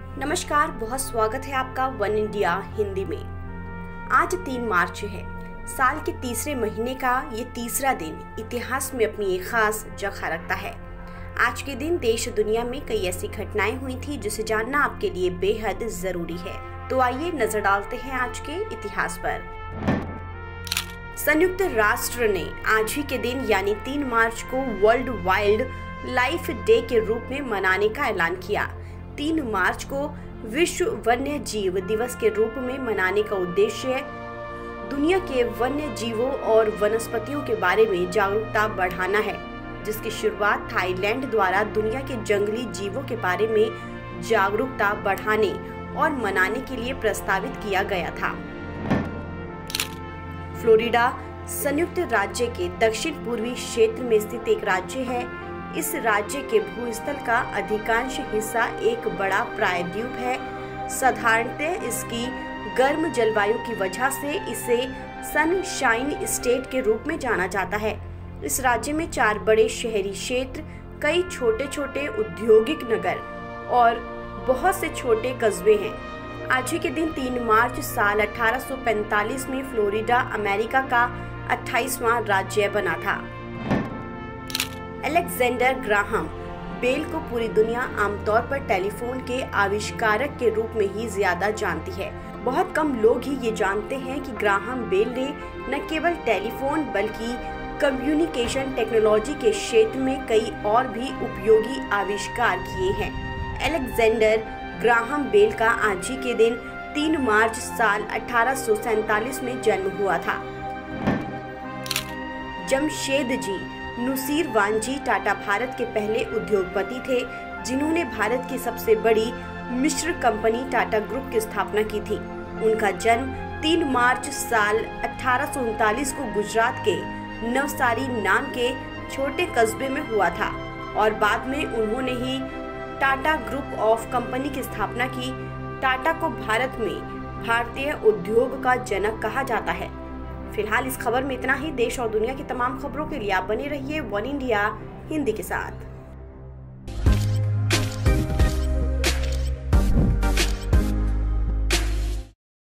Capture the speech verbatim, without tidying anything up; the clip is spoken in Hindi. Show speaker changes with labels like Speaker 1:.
Speaker 1: नमस्कार, बहुत स्वागत है आपका वन इंडिया हिंदी में। आज तीन मार्च है। साल के तीसरे महीने का ये तीसरा दिन इतिहास में अपनी एक खास जगह रखता है। आज के दिन देश दुनिया में कई ऐसी घटनाएं हुई थी जिसे जानना आपके लिए बेहद जरूरी है। तो आइए नजर डालते हैं आज के इतिहास पर। संयुक्त राष्ट्र ने आज ही के दिन यानी तीन मार्च को वर्ल्ड वाइल्ड लाइफ डे के रूप में मनाने का ऐलान किया। तीन मार्च को विश्व वन्य जीव दिवस के रूप में मनाने का उद्देश्य दुनिया के वन्य जीवों और वनस्पतियों के बारे में जागरूकता बढ़ाना है, जिसकी शुरुआत थाईलैंड द्वारा दुनिया के जंगली जीवों के बारे में जागरूकता बढ़ाने और मनाने के लिए प्रस्तावित किया गया था। फ्लोरिडा संयुक्त राज्य के दक्षिण पूर्वी क्षेत्र में स्थित एक राज्य है। इस राज्य के भूस्थल का अधिकांश हिस्सा एक बड़ा प्रायद्वीप है। साधारणतः इसकी गर्म जलवायु की वजह से इसे सनशाइन स्टेट के रूप में जाना जाता है। इस राज्य में चार बड़े शहरी क्षेत्र, कई छोटे छोटे औद्योगिक नगर और बहुत से छोटे कस्बे हैं। आज ही के दिन तीन मार्च साल अठारह सौ पैंतालीस में फ्लोरिडा अमेरिका का अट्ठाईसवां राज्य बना था। अलेक्जेंडर ग्राहम बेल को पूरी दुनिया आमतौर पर टेलीफोन के आविष्कारक के रूप में ही ज्यादा जानती है। बहुत कम लोग ही ये जानते हैं कि ग्राहम बेल ने न केवल टेलीफोन बल्कि कम्युनिकेशन टेक्नोलॉजी के क्षेत्र में कई और भी उपयोगी आविष्कार किए हैं। अलेक्जेंडर ग्राहम बेल का आज ही के दिन तीन मार्च साल अठारह सौ सैतालीस में जन्म हुआ था। जमशेद जी नुसीरवानजी टाटा भारत के पहले उद्योगपति थे, जिन्होंने भारत की सबसे बड़ी मिश्र कंपनी टाटा ग्रुप की स्थापना की थी। उनका जन्म तीन मार्च साल अठारह सौ उनतालीस को गुजरात के नवसारी नाम के छोटे कस्बे में हुआ था और बाद में उन्होंने ही टाटा ग्रुप ऑफ कंपनी की स्थापना की। टाटा को भारत में भारतीय उद्योग का जनक कहा जाता है। फिलहाल इस खबर में इतना ही। देश और दुनिया की तमाम खबरों के लिए आप बने रहिए वन इंडिया हिंदी के साथ।